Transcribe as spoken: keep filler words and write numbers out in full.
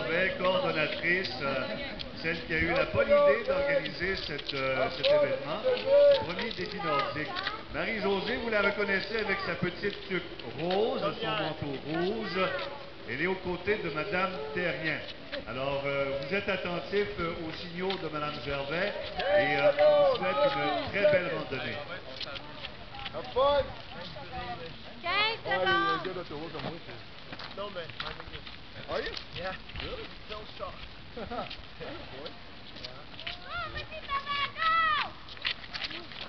Gervais, coordonnatrice, euh, celle qui a eu la bonne idée d'organiser cette, euh, cet événement, premier défi nordique. Marie-Josée, vous la reconnaissez avec sa petite tuque rose, son manteau rouge. Elle est aux côtés de Madame Terrien. Alors, euh, vous êtes attentif euh, aux signaux de Madame Gervais et euh, on vous souhaite une très belle randonnée. Have fun! quinze Oh, secondes! you're good at the work I'm with you. No, man. Are you? Yeah. Really? Don't stop. Boy. Oh, vas-y, papa, go!